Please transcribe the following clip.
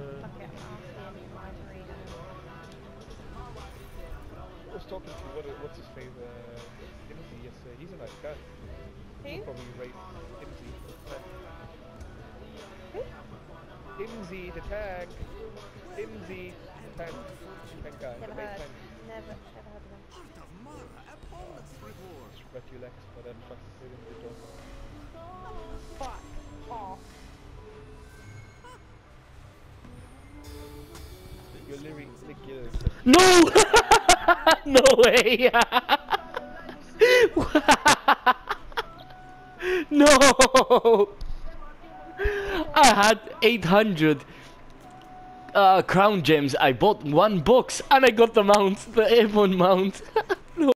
Fuck it, I'll see him in my arena. I was talking to what's his face, Imsy yesterday. He's a nice guy. He'll Who? probably rate Imsy. Who? Imsy, the tank. Imsy, the tank. Tank guy, Never the main heard. tank. Never heard of him. Spread your legs, but then fuck, they didn't do it. Fuck off. Your lyric is No! No way! No! I had 800 crown gems. I bought one box and I got the mount, the Ebon mount.